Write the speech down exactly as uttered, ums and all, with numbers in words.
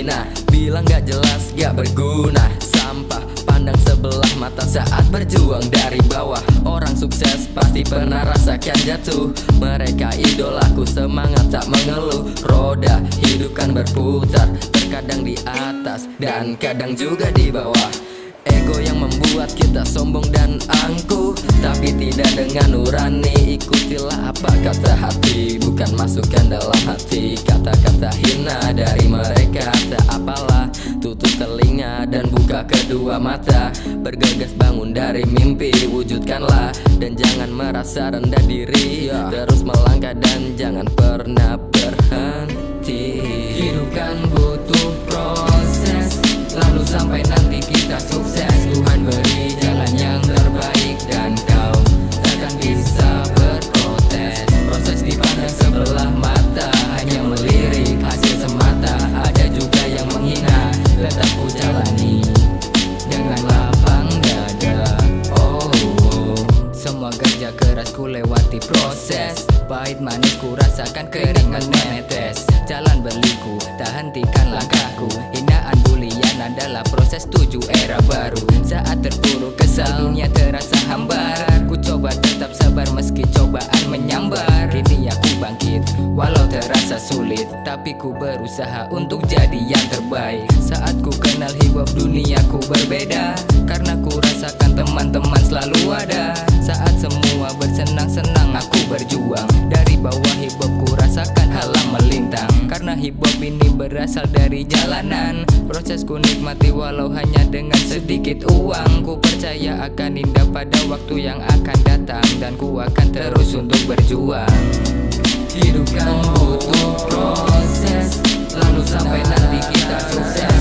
hina, bilang gak jelas, gak berguna, sampah pandang sebelah mata saat berjuang dari bawah. Orang sukses pasti pernah rasakan jatuh. Mereka idolaku, semangat tak mengeluh. Roda hidup kan berputar, terkadang di atas dan kadang juga di bawah. Ego yang membuat kita sombong dan angkuh, tapi tidak dengan nurani. Ikutilah apa kata hati, bukan masukkan dalam hati kata-kata hina dari mereka. Tak apalah, tutup telinga dan buka kedua mata. Bergegas bangun dari mimpi, wujudkanlah. Dan jangan merasa rendah diri, terus melangkah dan jangan pernah berhenti. Hidup kan butuh proses, lalu sampai nanti kita sukses. Tuhan beri jalan yang terbaik dan kau takkan bisa berprotes. Proses dipandang sebelah mata, hanya melirik hasil semata. Ada juga yang menghina, tetap ku jalani dengan lapang dada. Oh, oh. Semua kerja keras ku lewati proses, pahit manis ku rasakan, keringat menetes. Jalan berliku, tak hentikan langkahku. Hinaan bulian adalah proses tuju era baru. Saat terpuruk kesal, dunia terasa hambar. Ku coba tetap sabar meski cobaan menyambar. Kini aku bangkit, walau terasa sulit, tapi ku berusaha untuk jadi yang terbaik. Saat ku kenal hip-hop, duniaku berbeda, karena ku rasakan teman-teman selalu ada. Saat semua bersenang-senang, aku berjuang. Dari bawah hip-hop ku rasakan halang melintang, karena hip-hop ini berasal dari jalanan. Proses ku nikmati walau hanya dengan sedikit uang. Ku percaya akan indah pada waktu yang akan datang, dan ku akan terus untuk berjuang. Hidup kan butuh proses, lalu sampai nanti kita sukses.